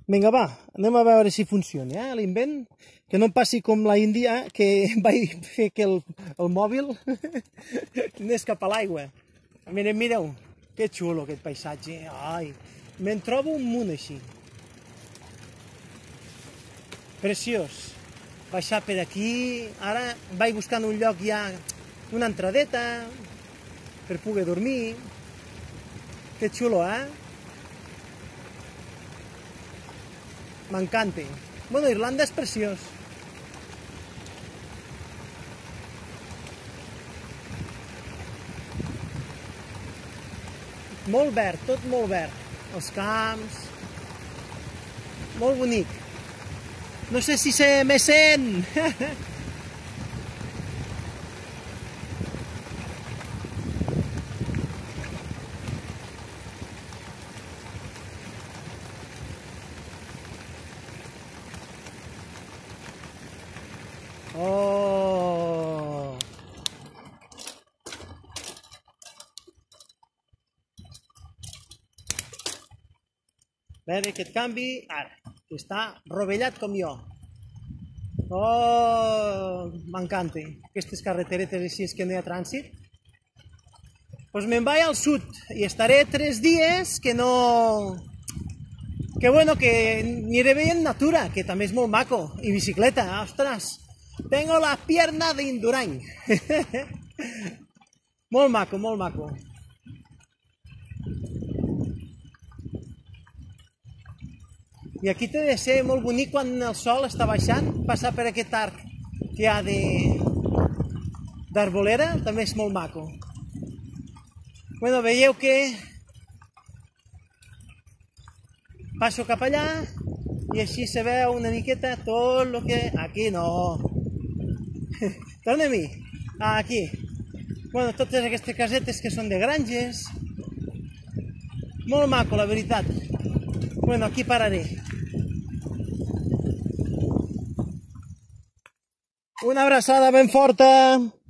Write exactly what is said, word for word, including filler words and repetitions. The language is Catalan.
Vinga, va, anem a veure si funciona, eh, l'invent. Que no em passi com la Índia, que vaig fer que el, el mòbil anés cap a l'aigua. Mireu, mireu, que xulo aquest paisatge. Ai, me'n trobo un munt així. Preciós. Baixar per aquí. Ara vaig buscant un lloc ja, una entradeta, per poder dormir. Que xulo, eh? M'encanta. Bueno, Irlanda és preciós. Molt verd, tot molt verd. Els camps. Molt bonic. No sé si se me sent. Oh! Veure aquest canvi, ara, que està rovellat com jo. Oh, m'encanta, aquestes carreteretes així que no hi ha trànsit. Doncs me'n vaig al sud i estaré tres dies que no... Que bueno, que aniré veient natura, que també és molt maco, i bicicleta, ostres, tengo la pierna d'Indurany. Molt maco, molt maco. I aquí té de ser molt bonic quan el sol està baixant, passar per aquest arc que hi ha d'arbolera, també és molt maco. Bueno, veieu que passo cap allà i així se veu una miqueta tot el que... Aquí no. Torna-m'hi. Ah, aquí. Bueno, totes aquestes casetes que són de granges. Molt maco, la veritat. Bueno, aquí pararé. Una abraçada ben forta.